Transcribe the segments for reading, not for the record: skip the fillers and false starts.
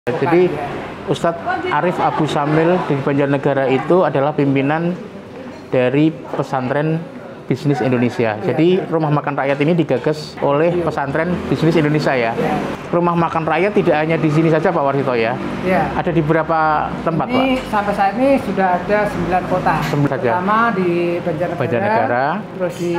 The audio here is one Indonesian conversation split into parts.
Jadi Ustadz Arif Abu Samil di Banjarnegara itu adalah pimpinan dari pesantren bisnis Indonesia. Jadi rumah makan rakyat ini digagas oleh pesantren bisnis Indonesia ya. Rumah makan rakyat tidak hanya di sini saja Pak Warsito ya. Ya. Ada di berapa tempat Pak? Sampai saat ini sudah ada 9 kota. Pertama di Banjarnegara, terus di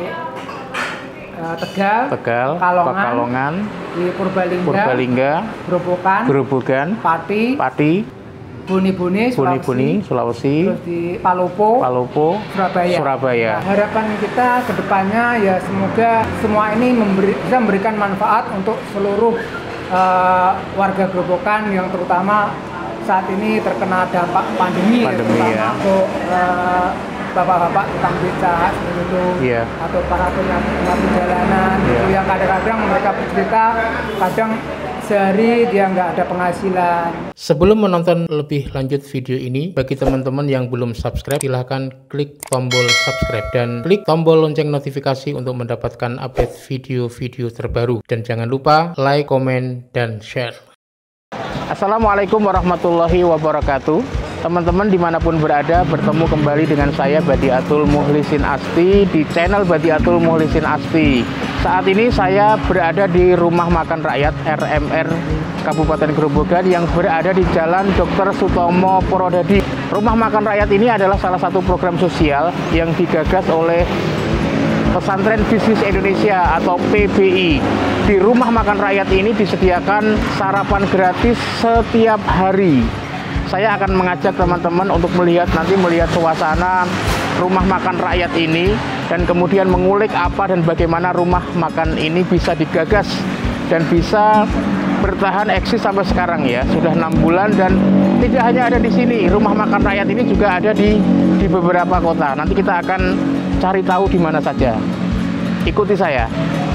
Tegal, Pekalongan, di Purbalingga, Grobogan, Pati, Buni, Sulawesi, terus di Palopo, Surabaya. Nah, harapan kita ke depannya ya semoga semua ini bisa memberikan manfaat untuk seluruh warga Grobogan yang terutama saat ini terkena dampak pandemi terutama ya. Untuk bapak-bapak tukang beca seperti itu, atau para penyapu jalanan itu yang kadang-kadang mereka bercerita kadang sehari dia nggak ada penghasilan. Sebelum menonton lebih lanjut video ini, bagi teman-teman yang belum subscribe, silahkan klik tombol subscribe dan klik tombol lonceng notifikasi untuk mendapatkan update video-video terbaru. Dan jangan lupa like, komen, dan share. Assalamualaikum warahmatullahi wabarakatuh. Teman-teman dimanapun berada, bertemu kembali dengan saya Badiatul Mukhlisin Asti di channel Badiatul Mukhlisin Asti. Saat ini saya berada di Rumah Makan Rakyat RMR Kabupaten Grobogan yang berada di Jalan Dr. Sutomo Purwodadi. Rumah Makan Rakyat ini adalah salah satu program sosial yang digagas oleh Pesantren Bisnis Indonesia atau PBI. Di Rumah Makan Rakyat ini disediakan sarapan gratis setiap hari. Saya akan mengajak teman-teman untuk melihat suasana rumah makan rakyat ini dan kemudian mengulik apa dan bagaimana rumah makan ini bisa digagas dan bisa bertahan eksis sampai sekarang ya. Sudah 6 bulan dan tidak hanya ada di sini. Rumah makan rakyat ini juga ada di beberapa kota. Nanti kita akan cari tahu di mana saja. Ikuti saya.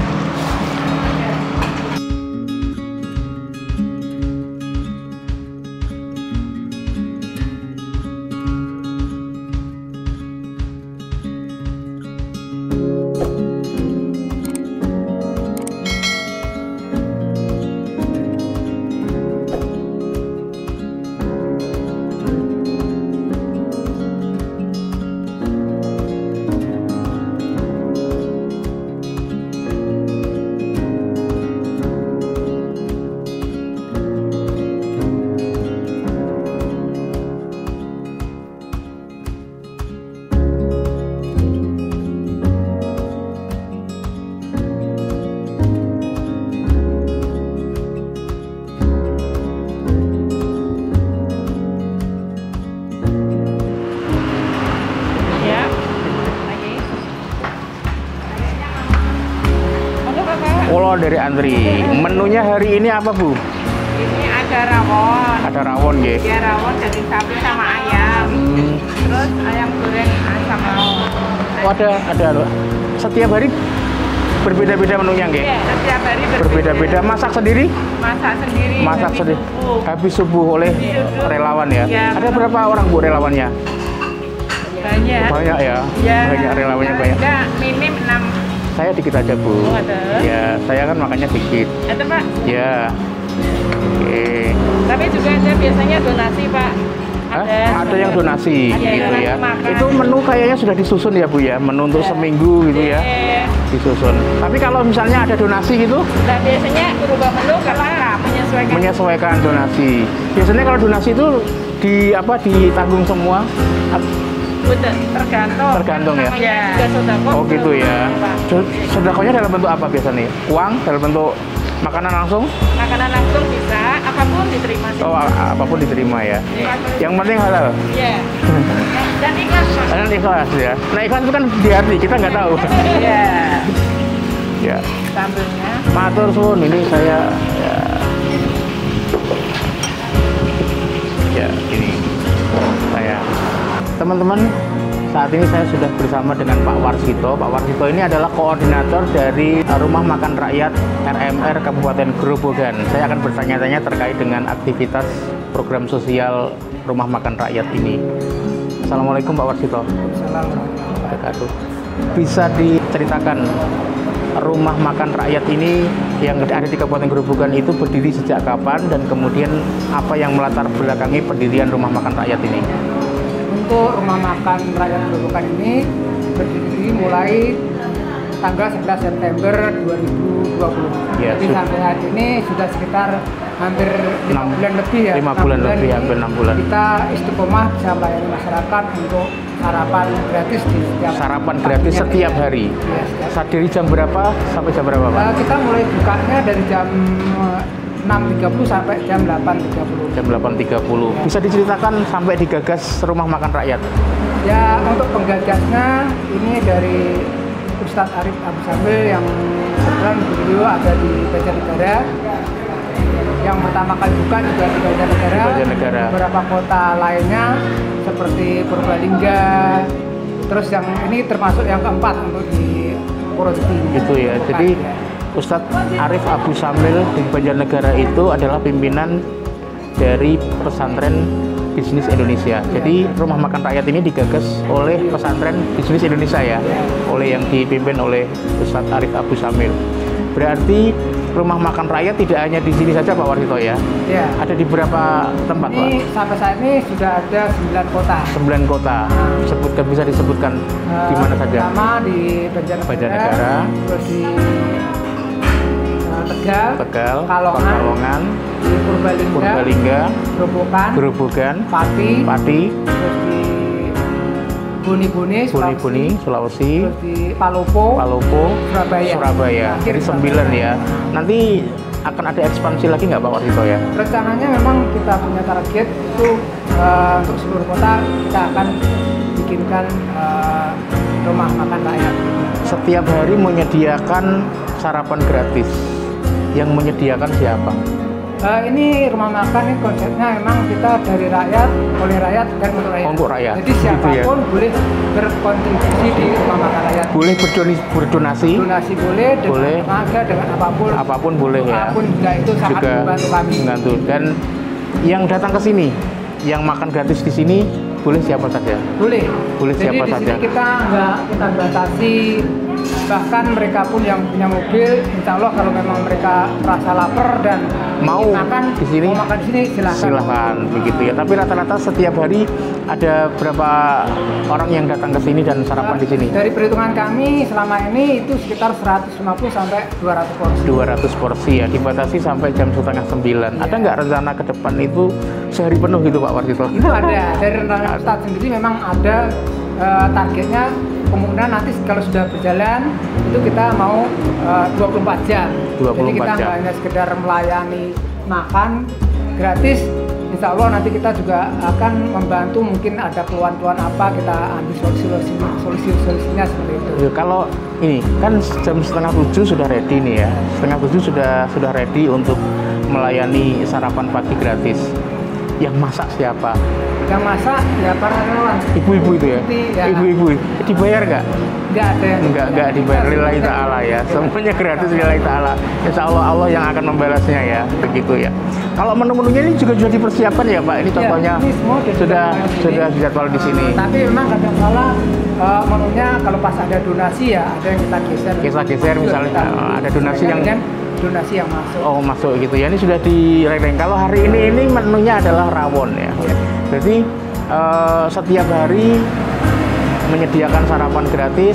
Dari antri. Menunya hari ini apa Bu? Ini ada rawon. Ada rawon ya? Ya rawon daging sapi sama ayam. Terus ayam goreng asam lawar. Oh ada. Setiap hari berbeda-beda menunya nggih? Iya, setiap hari berbeda-beda. Masak sendiri? Masak sendiri. Habis subuh oleh relawan ya? Ada berapa orang Bu relawannya? Banyak ya? Banyak relawannya banyak. Enggak, minim 6. Saya dikit aja Bu. Ya, saya kan makannya dikit. Ada Pak? Ya. Oke. Tapi juga ada biasanya donasi Pak. Ada yang donasi gitu ya. Makan. Itu menu kayaknya sudah disusun ya Bu ya, menu untuk seminggu gitu ya. Disusun. Tapi kalau misalnya ada donasi gitu? Nah, biasanya berubah menu karena menyesuaikan donasi. Biasanya kalau donasi itu ditanggung semua? Tergantung ya. Oh gitu ya. Sedekahnya dalam bentuk apa biasanya? Uang, dalam bentuk makanan langsung? Makanan langsung bisa, apapun diterima. Oh, apapun diterima ya. Yang penting halal. Iya. Dan ikhlas. Dan ikhlas ya. Nah ikhlas itu kan di hati, kita nggak tahu. Iya. Ya. Sambelnya. Matur suwun, ini saya ini saya. Teman-teman, saat ini saya sudah bersama dengan Pak Warsito. Pak Warsito ini adalah koordinator dari Rumah Makan Rakyat RMR Kabupaten Grobogan. Saya akan bertanya-tanya terkait dengan aktivitas program sosial Rumah Makan Rakyat ini. Assalamualaikum Pak Warsito. Assalamualaikum. Bisa diceritakan rumah makan rakyat ini yang ada di Kabupaten Grobogan itu berdiri sejak kapan dan kemudian apa yang melatar belakangi pendirian rumah makan rakyat ini? Untuk rumah makan rakyat Grobogan ini berdiri mulai tanggal 11 September 2020. Ya, jadi sampai hari ini sudah sekitar hampir 5 bulan lebih ya. 5 bulan lebih, hampir 6 bulan. Kita istiqomah bisa melayani masyarakat untuk sarapan gratis di setiap hari. Ya, Dari jam berapa sampai jam berapa, Pak? Kita mulai bukanya dari jam 6.30 sampai jam 8.30. Jam 8.30. Bisa diceritakan sampai digagas rumah makan rakyat? Ya, untuk penggagasnya ini dari Ustadz Arif Abu Samil yang kebetulan beliau ada di Banjarnegara. Yang pertama kali buka juga di Banjarnegara. Beberapa kota lainnya seperti Purbalingga. Terus yang ini termasuk yang keempat untuk di Purwodadi. Gitu ya. Jadi Ustadz Arif Abu Samil di Banjarnegara itu adalah pimpinan dari pesantren Bisnis Indonesia. Jadi rumah makan rakyat ini digagas oleh pesantren Bisnis Indonesia ya, oleh yang dipimpin oleh Ustadz Arif Abu Samil. Berarti rumah makan rakyat tidak hanya di sini saja Pak Warsito ya? Ya. Ada di berapa tempat Pak? Sampai saat ini sudah ada 9 kota. 9 kota. Bisa disebutkan di mana saja? Pertama di Banjarnegara, terus di Tegal, Kalongan, di Purbalingga, Grobogan, Pati, terus di Boni, Sulawesi, terus di Palopo, Surabaya. Jadi 9 ya. Nanti akan ada ekspansi lagi nggak Pak Warsito ya? Rencananya memang kita punya target itu untuk seluruh kota kita akan bikinkan rumah makan rakyat. Setiap hari menyediakan sarapan gratis. Yang menyediakan siapa? Ini rumah makan ini konsepnya memang kita dari rakyat, oleh rakyat dan untuk rakyat. Untuk rakyat. Jadi siapapun gitu ya? Boleh berkontribusi di rumah makan rakyat. Boleh berdonasi? Donasi boleh, dengan tenaga, dengan apapun. Apapun boleh ya. Apapun juga itu sangat membantu kami. Membantu. Dan yang datang ke sini, yang makan gratis di sini boleh siapa saja? Boleh. Boleh siapa saja. Jadi di sini kita batasi. Bahkan mereka pun yang punya mobil, insya Allah kalau memang mereka merasa lapar dan mau makan di sini, silahkan begitu ya. Tapi rata-rata setiap hari ada berapa orang yang datang ke sini dan sarapan di sini? Dari perhitungan kami selama ini itu sekitar 150 sampai 200 porsi. 200 porsi ya, dibatasi sampai jam 8:30. Ada nggak rencana ke depan itu sehari penuh gitu Pak Warsito? Itu ada. Dari rencana Ustadz sendiri memang ada targetnya. Kemungkinan nanti kalau sudah berjalan itu kita mau 24 jam. 24 Jadi kita nggak hanya sekedar melayani makan gratis. Insya Allah nanti kita juga akan membantu, mungkin ada keluhan-keluhan apa kita ambil solusi-solusinya seperti itu. Ya, kalau ini kan jam 6:30 sudah ready nih ya. 6:30 sudah ready untuk melayani sarapan pagi gratis. Yang masak siapa? Yang masak ya para relawan. Ibu-ibu itu ya? Ibu-ibu. Dibayar nggak? Nggak ada. Nggak dibayar, lillahi ta'ala ya. Semuanya gratis lillahi ta'ala. Insya Allah Allah yang akan membalasnya ya. Begitu ya. Kalau menu-menunya ini juga sudah dipersiapkan ya Pak? Ini contohnya ya, ini sudah dijadwal di sini. Tapi memang kadang salah menunya kalau pas ada donasi ya ada yang kita geser. Geser misalnya ada donasi yang masuk. Oh masuk gitu ya. Ini sudah direng-reng. Kalau hari ini menunya adalah rawon ya. Jadi setiap hari menyediakan sarapan gratis.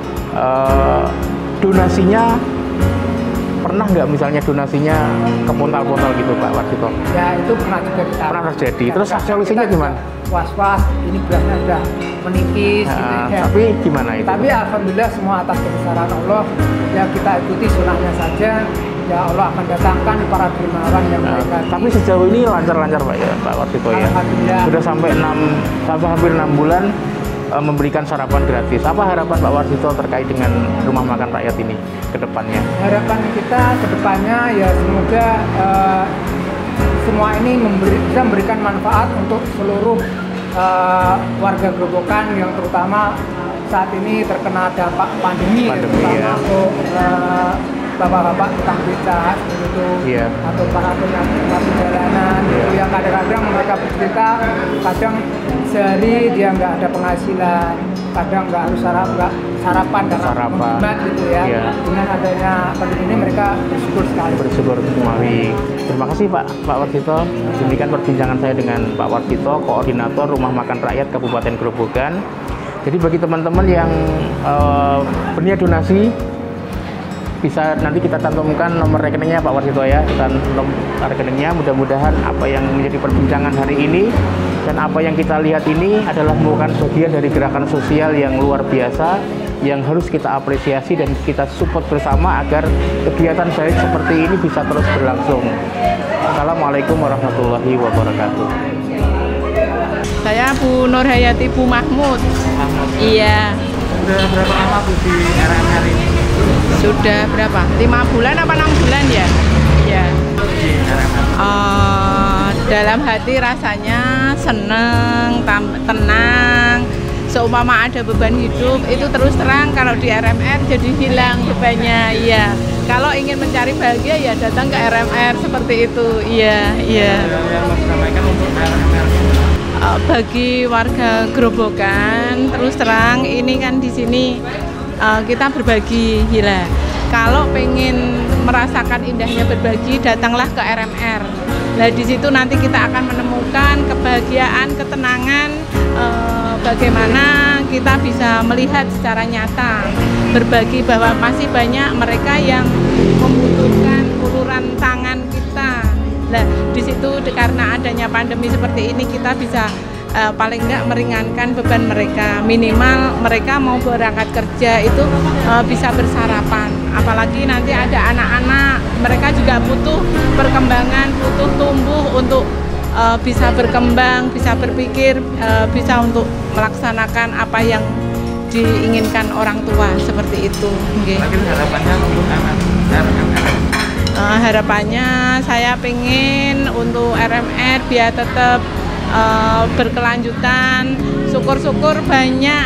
Donasinya pernah nggak misalnya donasinya ke portal-portal gitu Pak Warsito? Ya itu pernah juga kita. Pernah terjadi. Terus solusinya gimana? Was-was, ini berasnya sudah menipis. Gitu, ya. Tapi gimana itu? Tapi alhamdulillah semua atas kebesaran Allah. Ya kita ikuti sunahnya saja. Ya Allah akan datangkan para dermawan yang mereka. Tapi sejauh ini lancar-lancar Pak ya Pak Warsito ya. Alhamdulillah. Sudah sampai hampir 6 bulan memberikan sarapan gratis. Apa harapan Pak Warsito terkait dengan rumah makan rakyat ini ke depannya? Harapan kita ke depannya ya semoga semua ini bisa memberikan manfaat untuk seluruh warga Grobogan yang terutama saat ini terkena dampak pandemi terutama ya. Untuk bapak-bapak tukang beca itu atau para penyapu jalanan yang kadang-kadang mereka bercerita kadang sehari dia nggak ada penghasilan kadang nggak harus sarapan karena menghemat gitu ya. Iya. Dengan adanya pandemi ini mereka bersyukur sekali. Bersyukur sekali. Terima kasih Pak Warsito. Demikian perbincangan saya dengan Pak Warsito, Koordinator Rumah Makan Rakyat Kabupaten Grobogan. Jadi bagi teman-teman yang berniat donasi, bisa nanti kita cantumkan nomor rekeningnya Pak Warsito ya, dan nomor rekeningnya. Mudah-mudahan apa yang menjadi perbincangan hari ini dan apa yang kita lihat ini adalah merupakan bagian dari gerakan sosial yang luar biasa yang harus kita apresiasi dan kita support bersama agar kegiatan baik seperti ini bisa terus berlangsung. Assalamualaikum warahmatullahi wabarakatuh. Saya Bu Nurhayati Bu Mahmud. Iya. Sudah berapa lama Bu di RMR ini? Sudah berapa? 5 bulan apa 6 bulan ya? Iya. Dalam hati rasanya seneng, tenang. Seumpama ada beban hidup itu terus terang kalau di RMR jadi hilang bebannya. Iya. Kalau ingin mencari bahagia ya datang ke RMR seperti itu. Iya, iya. Yang mau disampaikan untuk RMR? Bagi warga Grobogan terus terang ini kan di sini kita berbagi gila. Kalau pengen merasakan indahnya berbagi, datanglah ke RMR. Nah di situ nanti kita akan menemukan kebahagiaan, ketenangan, bagaimana kita bisa melihat secara nyata berbagi bahwa masih banyak mereka yang membutuhkan uluran tangan kita. Nah di situ karena adanya pandemi seperti ini kita bisa paling enggak meringankan beban mereka, minimal mereka mau berangkat kerja itu bisa bersarapan. Apalagi nanti ada anak-anak, mereka juga butuh perkembangan, butuh tumbuh untuk bisa berkembang, bisa berpikir, bisa untuk melaksanakan apa yang diinginkan orang tua seperti itu. Lagi harapannya untuk RMR? Harapannya saya pengen untuk RMR biar tetap berkelanjutan. Syukur-syukur banyak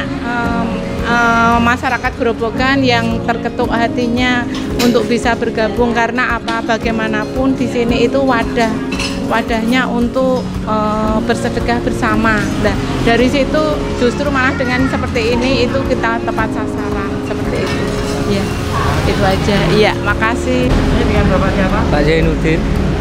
masyarakat Grobogan yang terketuk hatinya untuk bisa bergabung karena apa? Bagaimanapun di sini itu wadahnya untuk bersedekah bersama. Nah, dari situ justru malah dengan seperti ini itu kita tepat sasaran seperti itu. Ya, itu aja. Iya, makasih. Ini dengan Bapak siapa? Pak Zainuddin.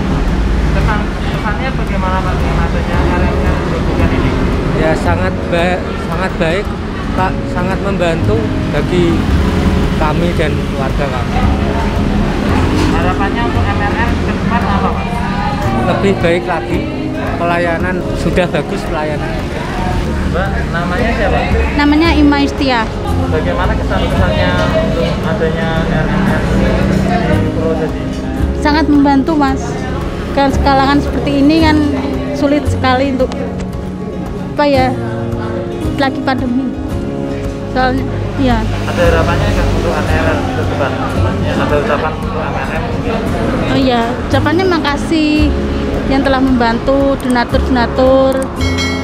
Kesannya bagaimana Pak dengan adanya RMR Grobogan ini? Ya sangat baik Pak, sangat membantu bagi kami dan keluarga kami. Harapannya untuk MRR ke depan apa Pak? Lebih baik lagi, pelayanan sudah bagus pelayanan. Mbak, namanya siapa? Namanya Ima Istia. Bagaimana kesan-kesannya untuk adanya RMR di Purwodadi? Sangat membantu Mas. Kalangan seperti ini kan sulit sekali untuk apa ya, lagi pandemi. Soalnya ya. Ada harapannya kan untuk MRR ke depan? Ada ucapan untuk MRR mungkin? Oh iya, ucapannya makasih yang telah membantu donatur-donatur